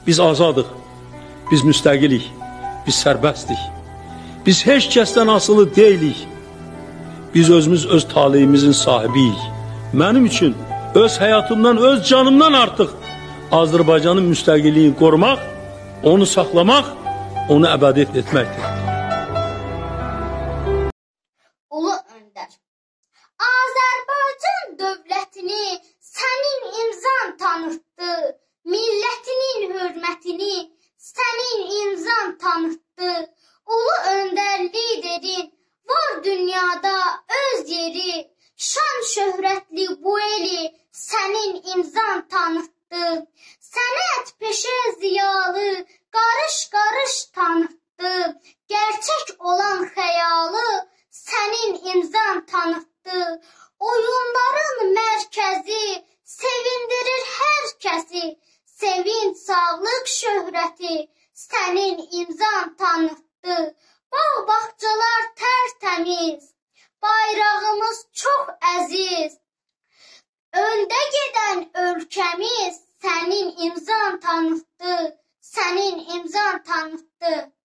Biz azadıq, biz müstəqilik, biz sərbəstdik. Biz heç kəsdən asılı deyilik. Biz özümüz öz taleyimizin sahibiyik. Mənim üçün öz həyatımdan, öz canımdan artıq Azərbaycanın müstəqilliyini qorumaq, onu saxlamaq, onu əbədiyyət etməkdir. Ulu Öndər, Azərbaycan dövlətini sənin imzan tanıtdı, millətinin hörmətini sənin imzan tanıtdı. Ulu Öndər liderin var dünyada öz yeri, şan şöhrətli bu eli sənin imzan tanıtdı. Sənət peşə ziyalı qarış-qarış tanıtdı. Gerçək olan xəyalı sənin imzan tanıtdı. Oyunların mərkəzi sevindirir hər kəsi. Sevinç, sağlıq, şöhrəti sənin imzan tanıtdı. Bağ-bağçalar tərtəmiz, bayrağımız çox əziz. Öndə gedən ölkəmiz sənin imzan tanıtdı, sənin imzan tanıtdı.